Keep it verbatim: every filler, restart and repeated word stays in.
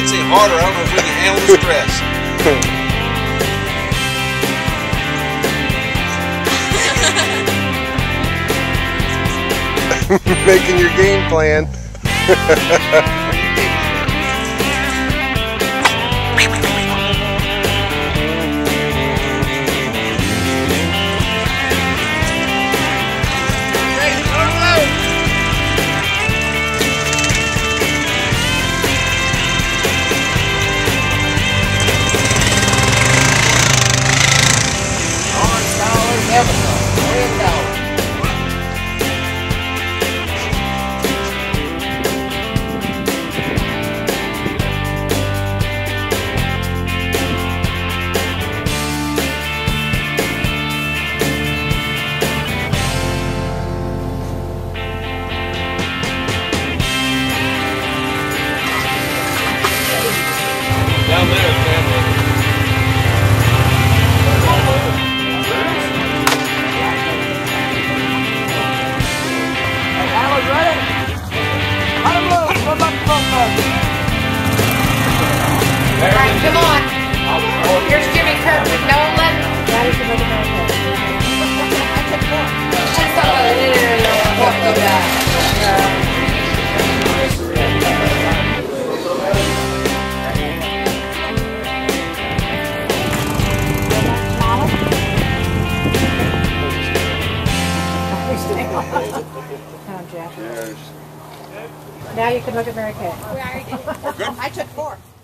gets any harder, I don't know if we can handle the stress. Making your game plan. Down there, family. Alan's ready. Let him loose. Put up the front bus. All right, come on. Here's Jimmy Kirk. No one let him. Daddy can look at my head. Just thought about it. What go down. Now you can look at Mary Kay. We're good? I took four.